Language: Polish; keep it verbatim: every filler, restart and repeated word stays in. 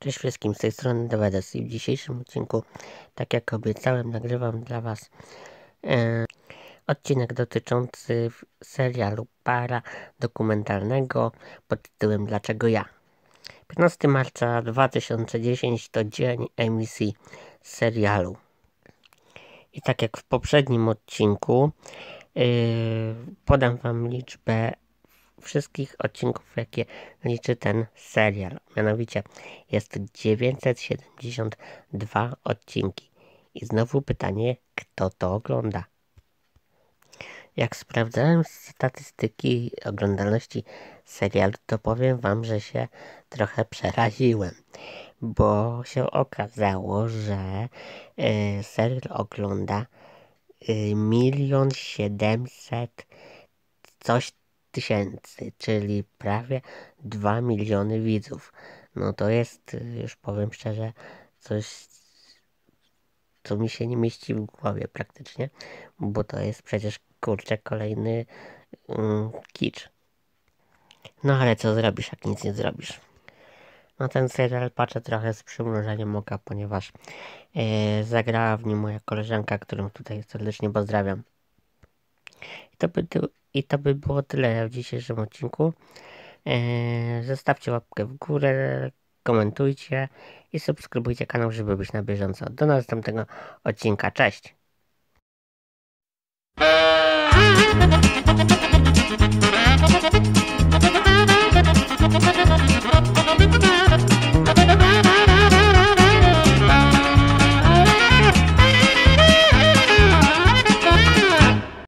Cześć wszystkim, z tej strony Dawedes i w dzisiejszym odcinku, tak jak obiecałem, nagrywam dla Was e, odcinek dotyczący serialu para dokumentalnego pod tytułem Dlaczego ja? piętnastego marca dwa tysiące dziesiątego to dzień emisji serialu. I tak jak w poprzednim odcinku e, podam Wam liczbę wszystkich odcinków, jakie liczy ten serial. Mianowicie jest to dziewięćset siedemdziesiąt dwa odcinki. I znowu pytanie, kto to ogląda? Jak sprawdzałem statystyki oglądalności serialu, to powiem Wam, że się trochę przeraziłem. Bo się okazało, że y, serial ogląda y, milion siedemset coś tysięcy, czyli prawie dwa miliony widzów. No to jest, już powiem szczerze, coś, co mi się nie mieści w głowie praktycznie, bo to jest przecież, kurczę, kolejny mm, kicz. No ale co zrobisz, jak nic nie zrobisz? No ten serial patrzę trochę z przymrużeniem oka, ponieważ yy, zagrała w nim moja koleżanka, którą tutaj serdecznie pozdrawiam. I to by, i to by było tyle w dzisiejszym odcinku. Eee, zostawcie łapkę w górę, komentujcie i subskrybujcie kanał, żeby być na bieżąco. Do następnego odcinka. Cześć!